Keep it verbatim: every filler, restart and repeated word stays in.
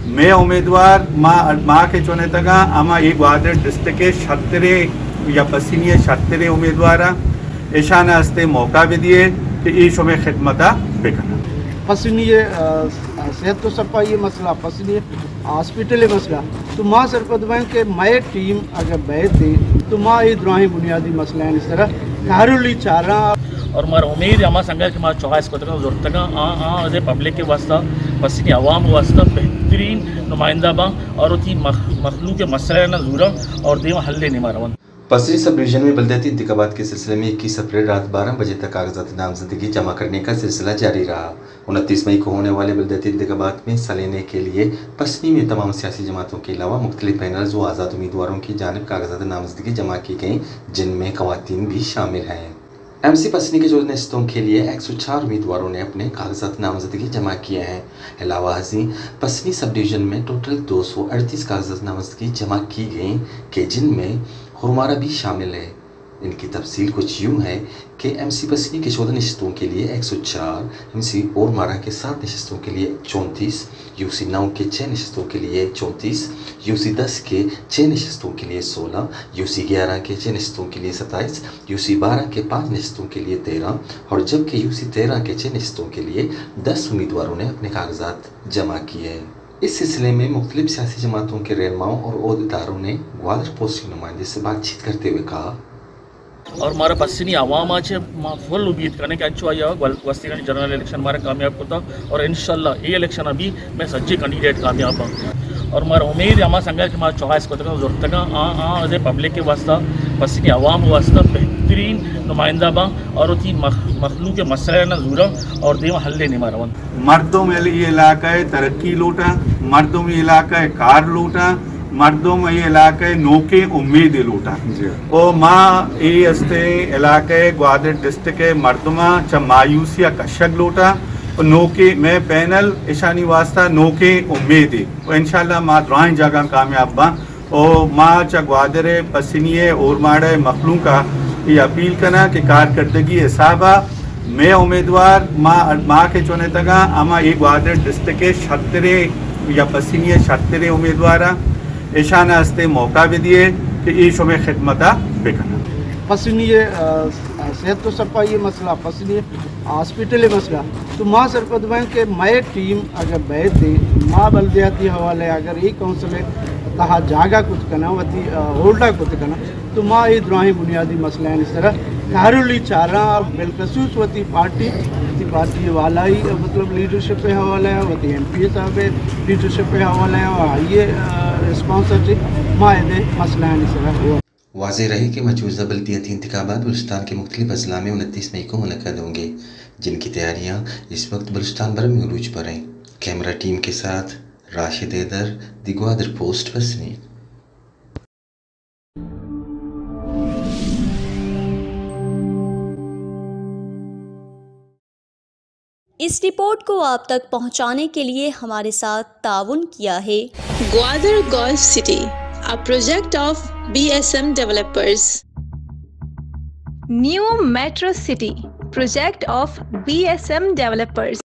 मैं उम्मीदवार माँ माँ के चुने तक आमा एक ग्वादर डिस्ट्रिक्ट के छत्तरे या पसीनिये छत्तरे उम्मीदवार ईशान हस्ते मौका भी दिए कि ईशो में खिदमत बेकना पसीनिये सेहत तो सफाई मसला पसीनिये हॉस्पिटल मसला तो माँ सरपद के मैं टीम अगर बैठ दी तो माँ ये दुआई बुनियादी मसला है इस तरह कारुली चारा और मार उम्मीद है संघ के मार चौहास को जरूरत आ आ अदे पब्लिक के वास्ता पसीनी अवाम वास्ता बेहतरीन नुमाइंदा बा और उसी मखलू के मसले न जूरा और देव हल्ले नहीं मारा पसरी सब डिवीजन में बलदियाती इंतखाबात के सिलसिले में इक्कीस अप्रैल रात बारह बजे तक कागजात नामजदगी जमा करने का सिलसिला जारी रहा। उनतीस मई को होने वाले बलदियाती इंतखाबात में हिस्सा लेने के लिए पसनी में तमाम सियासी जमातों के अलावा मुख्तलिफ पैनल्स व आज़ाद उम्मीदवारों की जानिब कागजात नामजदगी जमा की गई, जिनमें खवातीन भी शामिल हैं। एम सी पसनी के चौदह नशस्तों के लिए एक सौ चार उम्मीदवारों ने अपने कागजात नामजदगी जमा किए हैं। अलावा हजी पसनी सब डिवीजन में टोटल दो सौ अड़तीस कागजात नामजदगी जमा की गई के जिनमें हुरमारा भी शामिल है। इनकी तफसील कुछ यूँ है कि एम सी पसनी के चौदह नशस्तों के लिए एक सौ चार, एम सी ओरमारा के सात नशस्तों के लिए चौंतीस, यू सी नौ के छः नशस्तों के लिए चौंतीस, यू सी दस के छः नशस्तों के लिए सोलह, यू सी ग्यारह के छः नशस्तों के लिए सत्ताईस, यू सी बारह के पाँच नशस्तों के लिए तेरह और जबकि यू सी तेरह के छः नशस्तों के लिए दस उम्मीदवारों ने अपने कागजात जमा किए हैं। इस सिलसिले में मुख्तलिफ सियासी जमातों के रहनुमाओं और ओहदेदारों ने ग्वादर पोस्ट के नुमाइंदे से बातचीत करते हुए कहा और हमारा पश्चिमी आवाम आज फुल उम्मीद करने के अच्छो आया वस्ती जनरल इलेक्शन हमारा कामयाब होता और इंशाल्लाह ये इलेक्शन अभी मैं सच्चे कैंडिडेट कामयाब हूँ और हमारा उम्मीद है हमारा संघ के हमारा चौहास को जरूरत आ आ अदे पब्लिक के वास्ता पश्चिमी आवाम वास्ता बेहतरीन नुमाइंदा बा और उसी मखलू के मसले न जूरा और देव हल्ले नहीं मारा मर्दों में ये इलाका तरक्की लूटा, मर्दों में इलाका कार लूटा, मर्दों में ये इलाके नौके उम्मीद लूटा और माँ ये हस्ते इलाके ग्वादर डिस्ट्रिक्ट के मर्दमा च मायूसिया कशक लूटा और नौके में पैनल ईशानी वास्ता नौके उम्मीद और इंशाल्लाह माँ दुआएं जगह कामयाब बा और माँ च ग्वादर पसीनिये और माड़े मखलू का ये अपील करना कि कारकर्दगी हिसाबा मैं उम्मीदवार माँ माँ के चुने तक आमा एक ग्वादर डिस्ट्रिक्ट के छत्तरे या पसीनिये छत्तरे उम्मीदवार ईशान हस्ते मौका भी दिए कि ईशो में खिदमत बेकना पसीनिये सेहत तो सफाई मसला पसीनिये हॉस्पिटल मसला तो माँ सरपद के मैं टीम अगर बैठ दी माँ बलदियाती हवाले अगर ये काउंसिल तहा जागा कुछ करना वती होल्डा कुछ करना तो माँ ये दुआई बुनियादी मसला है इस तरह कारुली चारा बिलखसूस वती पार्टी पार्टी वाला ही मतलब लीडरशिप पे हवाला है वती एम पी साहब लीडरशिप पे हवाला है और ये रिस्पॉन्सिबिलिटी मायदे मसला है इस तरह वाज़ेह रहे कि मौजूदा बल्दियाती इंतखाबात बलूचिस्तान के मुख्तलिफ अजला में उनतीस मई को मुनक़्क़द होंगे, जिनकी तैयारियाँ इस वक्त बलूचिस्तान भर में उरूज पर हैं। कैमरा टीम के साथ राशिद हैदर, दी ग्वादर पोस्ट पसनी। इस रिपोर्ट को आप तक पहुंचाने के लिए हमारे साथ ताउन किया है Gwadar golf city, a project of B S M developers. New Metro City, project of B S M developers.